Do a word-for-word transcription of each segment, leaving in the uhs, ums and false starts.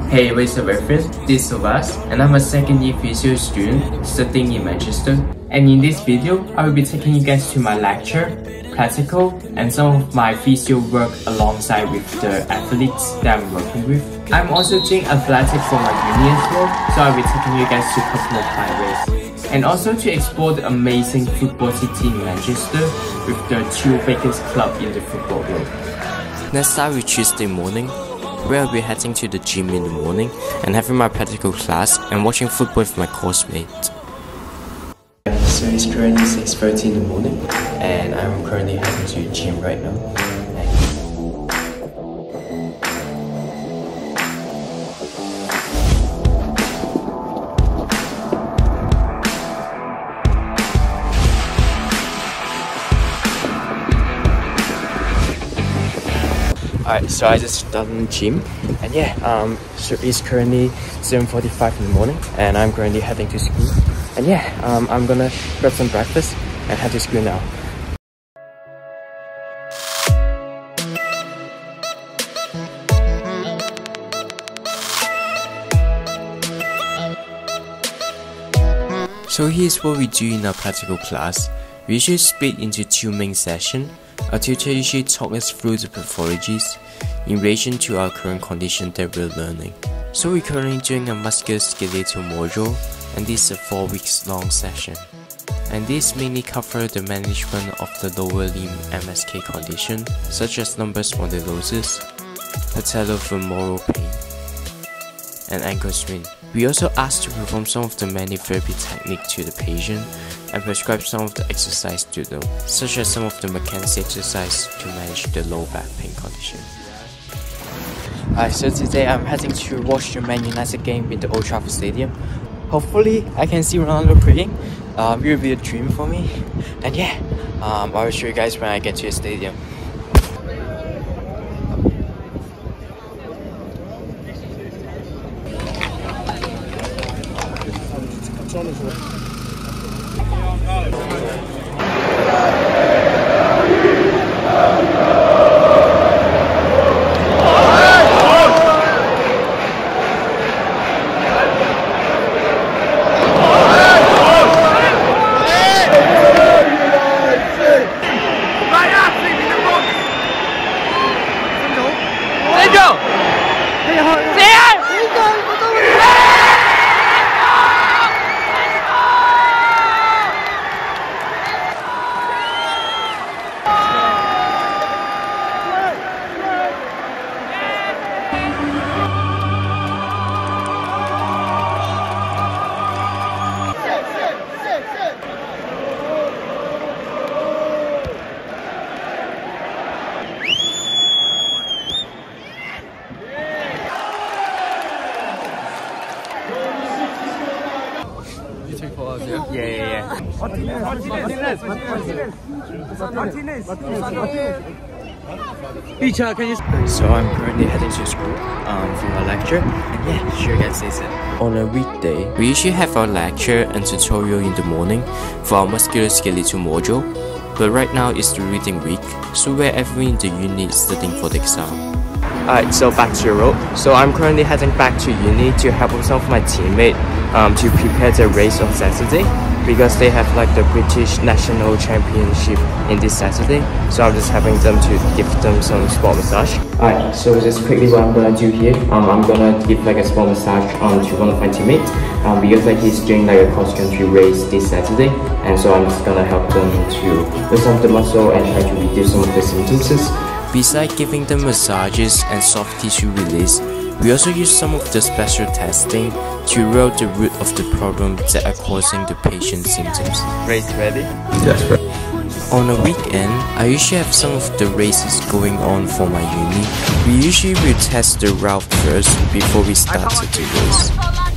Hey, what's up everyone? This is Sylvas, and I'm a second year physio student studying in Manchester. And in this video, I will be taking you guys to my lecture, practical, and some of my physio work alongside with the athletes that I'm working with. I'm also doing athletics for my uni as well, so I'll be taking you guys to a couple of my races. And also to explore the amazing football city in Manchester with the two biggest club in the football world. Let's start with Tuesday morning, where I'll be heading to the gym in the morning and having my practical class and watching football with my course mate. So it's currently six thirty in the morning and I'm currently heading to the gym right now. Alright, so I just started in the gym, and yeah, um, so it's currently seven forty-five in the morning, and I'm currently heading to school. And yeah, um, I'm gonna grab some breakfast and head to school now. So here's what we do in our practical class. We usually split into two main sessions. Our tutor usually talks us through the pathologies in relation to our current condition that we're learning. So we're currently doing a musculoskeletal module, and this is a four weeks long session. And this mainly covers the management of the lower limb M S K condition, such as lumbar spondylosis, patellofemoral pain, and ankle sprain. We also asked to perform some of the manual therapy technique to the patient and prescribe some of the exercise to them, such as some of the mechanics exercise to manage the low back pain condition. Alright, so today I'm heading to watch the Man United game in the Old Trafford Stadium. Hopefully I can see Ronaldo playing. Um, it will be a dream for me. And yeah, um, I will show you guys when I get to the stadium. Yeah, yeah, yeah. Martinez, Martinez, Martinez, Martinez. Teacher, can you? So I'm currently heading to school um, for my lecture. And yeah, sure guys, say it. On a weekday, we usually have our lecture and tutorial in the morning for our musculoskeletal module. But right now it's the reading week, so where everyone in the uni is studying for the exam. Alright, so back to the road. So I'm currently heading back to uni to help with some of my teammates um, to prepare the race on Saturday, because they have like the British National Championship in this Saturday. So I'm just having them to give them some sport massage. Alright, so just quickly what I'm gonna do here, um, I'm gonna give like a sport massage um, to one of my teammates um, because like he's doing like a cross country race this Saturday, and so I'm just gonna help them to loosen up the muscle and try to reduce some of the symptoms. Besides giving them massages and soft tissue release, we also use some of the special testing to rule out the root of the problem that are causing the patient's symptoms. Race ready? Yes, sir. On a weekend, I usually have some of the races going on for my uni. We usually will test the route first before we start the race.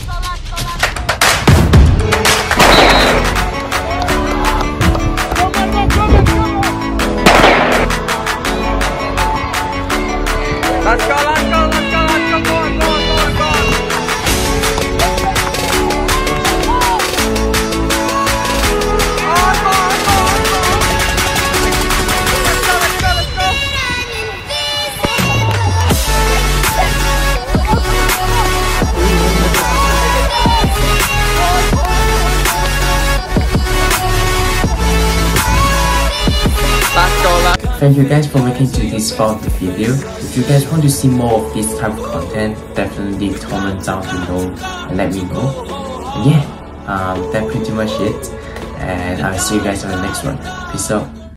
Let's go, let's go, let's go, let's go, go on, go on, go on, go on. thank you guys for making to this part of the video. If you guys want to see more of this type of content, definitely comment down below and let me know. And yeah, um, that's pretty much it. And I'll see you guys on the next one. Peace out.